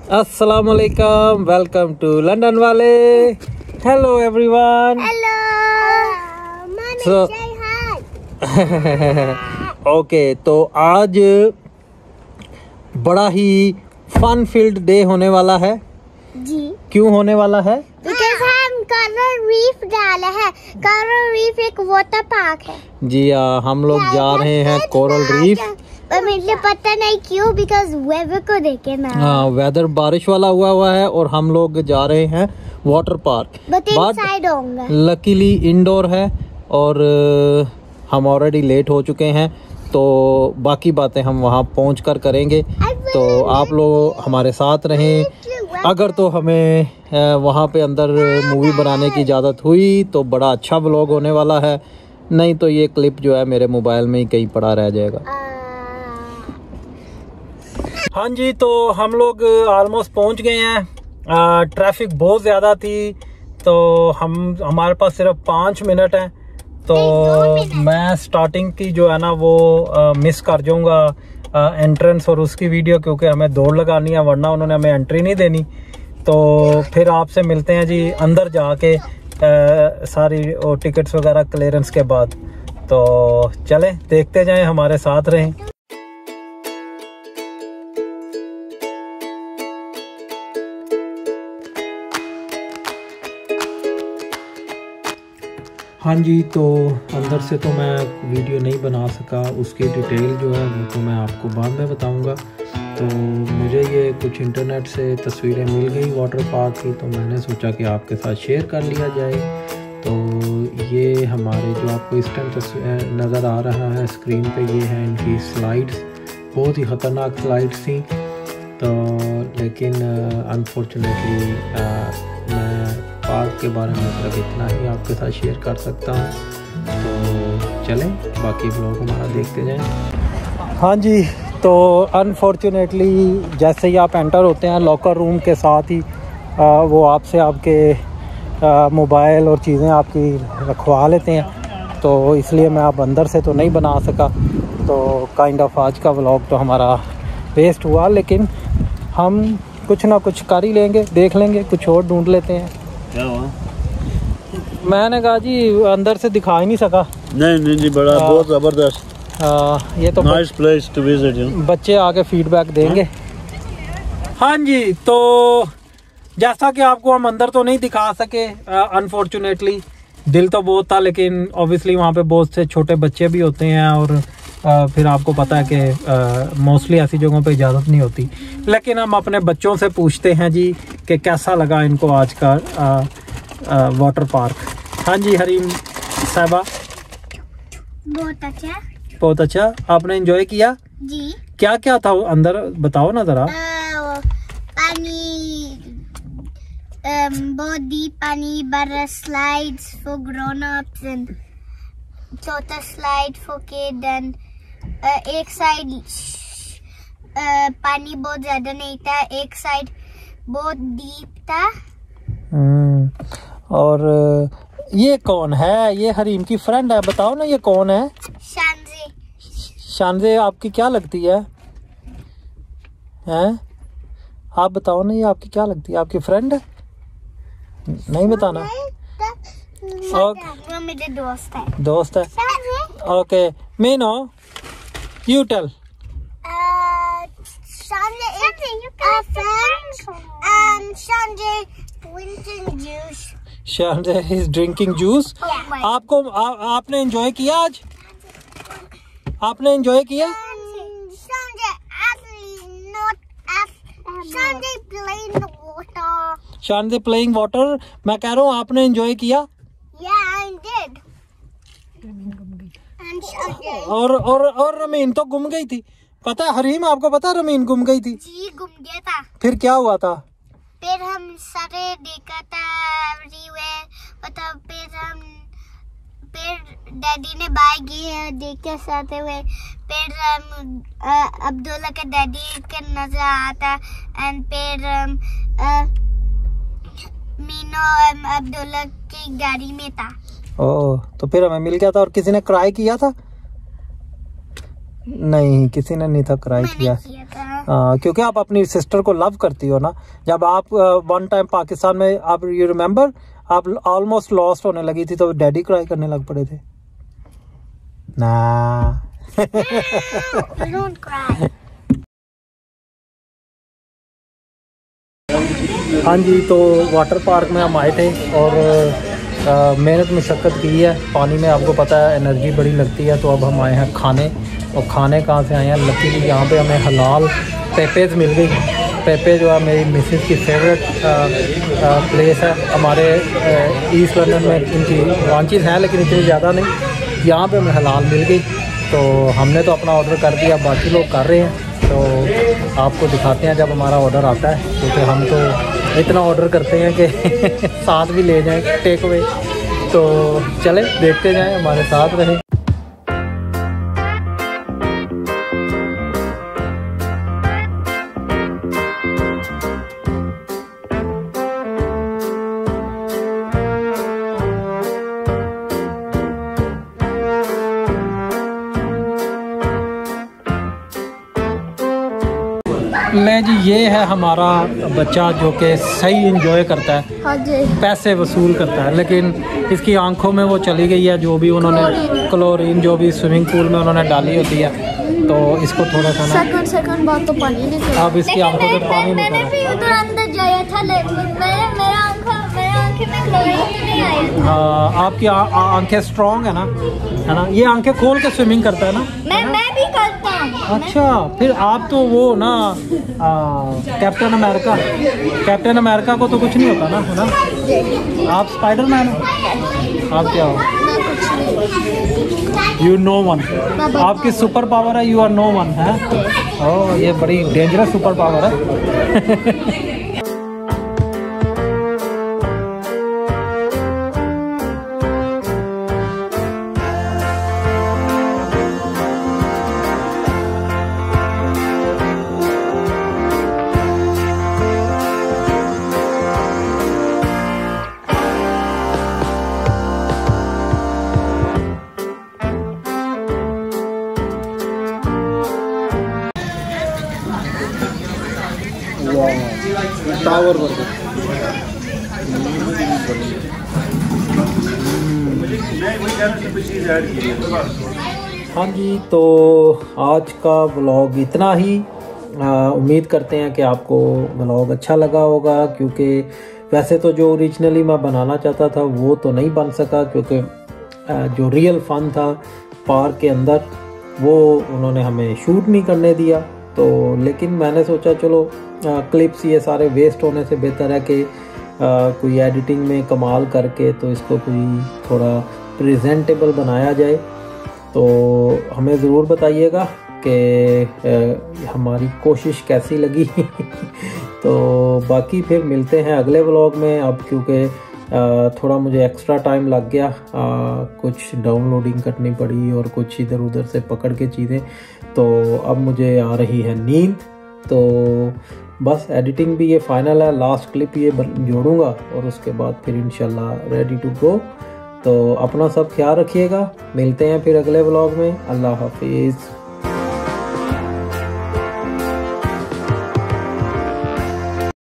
अस्सलाम वालेकुम, welcome to London वाले। Hello everyone. Hello So- say hi. Okay, तो आज बड़ा ही फन फील्ड डे होने वाला है। जी क्यों होने वाला है? बिकॉज हम कोरल रीफ डाले हैं। कोरल रीफ एक वाटर पार्क है। जी हम लोग जा रहे हैं कोरल रीफ। पर मुझे पता नहीं क्यों, बिकॉज वेदर को देखे ना। हाँ, वेदर बारिश वाला हुआ है और हम लोग जा रहे हैं वाटर पार्क। बट इनसाइड होंगे। लकीली इंडोर है और हम ऑलरेडी लेट हो चुके हैं, तो बाकी बातें हम वहाँ पहुँच कर करेंगे। तो आप लोग हमारे साथ रहें। अगर तो हमें वहाँ पे अंदर मूवी बनाने की इजाज़त हुई तो बड़ा अच्छा व्लॉग होने वाला है, नहीं तो ये क्लिप जो है मेरे मोबाइल में ही कहीं पड़ा रह जाएगा। हाँ जी, तो हम लोग ऑलमोस्ट पहुँच गए हैं। ट्रैफिक बहुत ज़्यादा थी, तो हमारे पास सिर्फ 5 मिनट हैं, तो मैं स्टार्टिंग की जो है ना वो मिस कर जाऊंगा एंट्रेंस और उसकी वीडियो, क्योंकि हमें दौड़ लगानी है, वरना उन्होंने हमें एंट्री नहीं देनी। तो फिर आपसे मिलते हैं जी अंदर जाके सारी टिकट्स वगैरह क्लियरेंस के बाद। तो चलें, देखते जाएं, हमारे साथ रहें। हाँ जी, तो अंदर से तो मैं वीडियो नहीं बना सका, उसकी डिटेल जो है वो तो मैं आपको बाद में बताऊंगा। तो मुझे ये कुछ इंटरनेट से तस्वीरें मिल गई वाटर पार्क की, तो मैंने सोचा कि आपके साथ शेयर कर लिया जाए। तो ये हमारे जो आपको इस टाइम नज़र आ रहा है स्क्रीन पे, ये है इनकी स्लाइड्स। बहुत ही ख़तरनाक स्लाइड्स थी, तो लेकिन अनफॉर्चुनेटली मैं पार्क के बारे में सिर्फ इतना ही आपके साथ शेयर कर सकता हूँ। तो चलें, बाकी ब्लॉग हमारा देखते जाएं। हाँ जी, तो अनफॉर्चुनेटली जैसे ही आप एंटर होते हैं लॉकर रूम के साथ ही वो आपसे आपके मोबाइल और चीज़ें आपकी रखवा लेते हैं, तो इसलिए मैं आप अंदर से तो नहीं बना सका। तो काइंड ऑफ आज का व्लॉग तो हमारा वेस्ट हुआ, लेकिन हम कुछ ना कुछ कर ही लेंगे, देख लेंगे, कुछ और ढूंढ लेते हैं। क्या हुआ? मैंने कहा जी अंदर से दिखा ही नहीं सका। नहीं बड़ा बहुत जबरदस्त। ये तो नाइस प्लेस टू विजिट। बच्चे आके फीडबैक देंगे। हाँ जी, तो जैसा कि आपको हम अंदर तो नहीं दिखा सके अनफॉर्चुनेटली। दिल तो बहुत था, लेकिन ऑब्वियसली वहाँ पे बहुत से छोटे बच्चे भी होते हैं और फिर आपको पता है कि मोस्टली ऐसी जगहों पे इजाज़त नहीं होती। लेकिन हम अपने बच्चों से पूछते हैं जी कि कैसा लगा इनको आज का वाटर पार्क। हाँ जी हरीम साहिबा। बहुत अच्छा। बहुत अच्छा, आपने एंजॉय किया? जी। क्या क्या था अंदर, बताओ ना ज़रा। पानी, बहुत डीप पानी, बड़ा slides for grown ups and छोटा स्लाइड फॉर किड। एंड एक साइड पानी बहुत ज्यादा नहीं था, एक साइड बहुत डीप था। और ये कौन है? ये हरीम की फ्रेंड है, बताओ ना ये कौन है? शानजे। शानजे आपकी क्या लगती है? हैं? आप बताओ ना, ये आपकी क्या लगती है? आपकी फ्रेंड है? नहीं बताना। वो मेरे दोस्त है। दोस्त है? Okay, Meeno you tell. Shanzay is drinking juice. आपको आपने एंजॉय किया आज? आपने एंजॉय किया? Shanzay playing water. मैं कह रहा हूँ आपने एंजॉय किया? और रमीन तो गुम गई थी, पता है हरीम? आपको पता है रमीन गुम गई थी? जी, गुम गया था। फिर क्या हुआ था? फिर हम सारे देखा था एवरीवेयर, मतलब फिर डैडी ने बाय किए देख के साथ हुए। फिर अब्दुल्ला के डैडी के नजर आता, एंड फिर मीनो अब्दुल्ला की गाड़ी में था। ओह, तो फिर हमें मिल गया था। और किसी ने क्राई किया था? नहीं, किसी ने नहीं था क्राई किया। क्योंकि आप अपनी सिस्टर को लव करती हो ना। जब आप वन टाइम पाकिस्तान में, आप यू रिमेम्बर, आप ऑलमोस्ट लॉस्ट होने लगी थी तो डैडी क्राई करने लग पड़े थे ना। Don't cry. हाँ जी, तो वाटर पार्क में हम आए थे और मेहनत मशक्क़त की है। पानी में आपको पता है एनर्जी बड़ी लगती है। तो अब हम आए हैं खाने, और खाने कहाँ से आए हैं, लकीली यहाँ पे हमें हलाल पेपेज़ मिल गई। पेपे जो है मेरी मिसेस की फेवरेट प्लेस है। हमारे ईस्ट लंदन में इनकी ब्रांचेस हैं लेकिन इतनी ज़्यादा नहीं। यहाँ पे हमें हलाल मिल गई तो हमने तो अपना ऑर्डर कर दिया, बाकी लोग कर रहे हैं। तो आपको दिखाते हैं जब हमारा ऑर्डर आता है, क्योंकि हम तो इतना ऑर्डर करते हैं कि साथ भी ले जाएं टेक अवे। तो चले देखते जाएं, हमारे साथ रहें। ले जी, ये है हमारा बच्चा जो कि सही इंजॉय करता है, हाँ जी, पैसे वसूल करता है, लेकिन इसकी आंखों में वो चली गई है जो भी उन्होंने क्लोरीन जो भी स्विमिंग पूल में उन्होंने डाली होती है। तो इसको थोड़ा सा ना सेकंड बाद तो पानी नहीं, अब इसकी आंखों में पानी नहीं मैंने भी उधर अंदर जाया था लेकिन मेरे आंखें में क्लोरीन नहीं आया। हाँ, आपकी आंखें स्ट्रॉन्ग है ना, ये आंखें खोल के स्विमिंग करता है ना। मैं भी करता हूँ। अच्छा, फिर आप तो वो ना कैप्टन अमेरिका को तो कुछ नहीं होता ना, है ना। आप स्पाइडरमैन हो, आप क्या हो? यू नो वन, आपकी सुपर पावर है यू आर नो वन है। ओह, ये बड़ी डेंजरस सुपर पावर है। टावर हाँ जी, तो आज का व्लॉग इतना ही। उम्मीद करते हैं कि आपको व्लॉग अच्छा लगा होगा, क्योंकि वैसे तो जो ओरिजिनली मैं बनाना चाहता था वो तो नहीं बन सका, क्योंकि जो रियल फन था पार्क के अंदर वो उन्होंने हमें शूट नहीं करने दिया। तो लेकिन मैंने सोचा चलो क्लिप्स ये सारे वेस्ट होने से बेहतर है कि कोई एडिटिंग में कमाल करके तो इसको कोई थोड़ा प्रेजेंटेबल बनाया जाए। तो हमें ज़रूर बताइएगा कि हमारी कोशिश कैसी लगी। तो बाकी फिर मिलते हैं अगले व्लॉग में। अब क्योंकि थोड़ा मुझे एक्स्ट्रा टाइम लग गया, कुछ डाउनलोडिंग करनी पड़ी और कुछ इधर उधर से पकड़ के चीज़ें, तो अब मुझे आ रही है नींद। तो बस एडिटिंग भी ये फाइनल है, लास्ट क्लिप ये जोड़ूंगा और उसके बाद फिर इंशाल्लाह रेडी टू गो। तो अपना सब ख्याल रखिएगा, मिलते हैं फिर अगले व्लॉग में। अल्लाह हाफिज़।